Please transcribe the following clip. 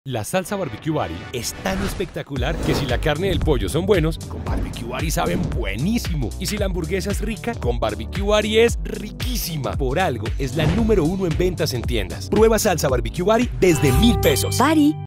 La salsa Barbecue Bari es tan espectacular que si la carne y el pollo son buenos, con Barbecue Bari saben buenísimo. Y si la hamburguesa es rica, con Barbecue Bari es riquísima. Por algo, es la número 1 en ventas en tiendas. Prueba salsa Barbecue Bari desde $1000. Bari.